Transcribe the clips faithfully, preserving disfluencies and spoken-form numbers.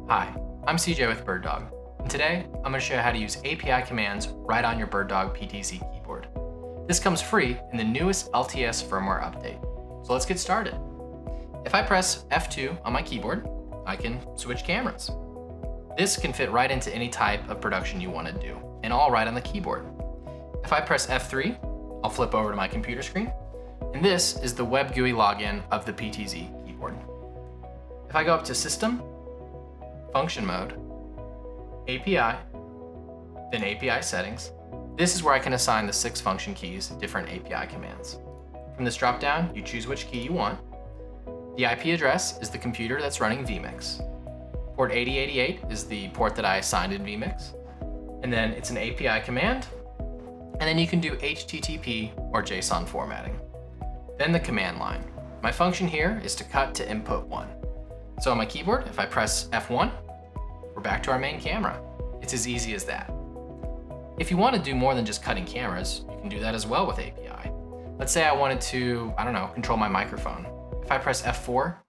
Hi, I'm C J with BirdDog, and today I'm going to show you how to use A P I commands right on your BirdDog P T Z keyboard. This comes free in the newest L T S firmware update. So let's get started. If I press F two on my keyboard, I can switch cameras. This can fit right into any type of production you want to do, and all right on the keyboard. If I press F three, I'll flip over to my computer screen, and this is the Web G U I login of the P T Z keyboard. If I go up to System, Function Mode, A P I, then A P I Settings, this is where I can assign the six function keys, different A P I commands. From this dropdown, you choose which key you want. The I P address is the computer that's running vMix. Port eighty eighty-eight is the port that I assigned in vMix. And then it's an A P I command. And then you can do H T T P or JSON formatting. Then the command line. My function here is to cut to input one. So on my keyboard, if I press F one, we're back to our main camera. It's as easy as that. If you want to do more than just cutting cameras, you can do that as well with A P I. Let's say I wanted to, I don't know, control my microphone. If I press F four,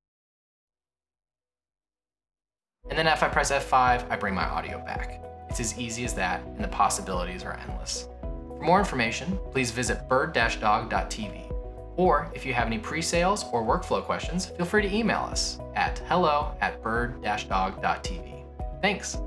and then if I press F five, I bring my audio back. It's as easy as that, and the possibilities are endless. For more information, please visit bird dash dog dot T V. Or if you have any pre-sales or workflow questions, feel free to email us at hello at bird dash dog dot T V. Thanks.